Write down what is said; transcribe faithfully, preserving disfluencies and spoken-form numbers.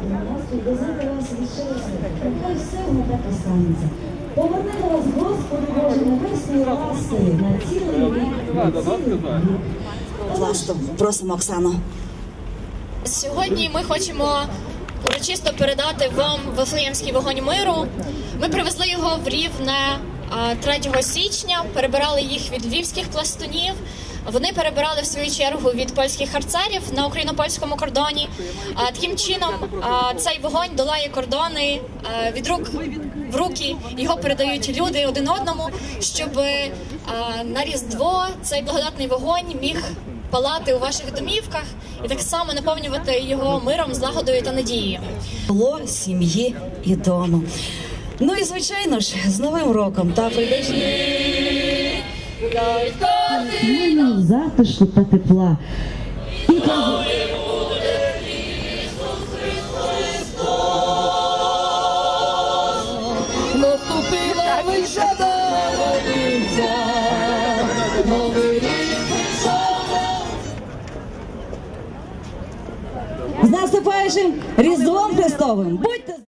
Дозвольте вас відчинити, нехай все воно так і станеться. Повернемо вас, Господи Боже, небесною ласкою на цілий рік, на цілий рік. Будь ласка, просимо Оксану. Сьогодні ми хочемо урочисто передати вам Вифлеємський вогонь миру. Ми привезли його в Рівне третього січня, перебирали їх від львівських пластунів. Вони перебирали, в свою чергу, від польських харцерів на україно-польському кордоні. Таким чином, цей вогонь долає кордони від рук в руки. Його передають люди один одному, щоб на Різдво цей благодатний вогонь міг палати у ваших домівках і так само наповнювати його миром, злагодою та надією. Було сім'ї і дому. Ну і, звичайно ж, з Новим роком та прийдешнім Мирного затишку та тепла. І Наступила вишадовиця, новий рік прийшов. з наступаючим Різдвом Христовим! Будьте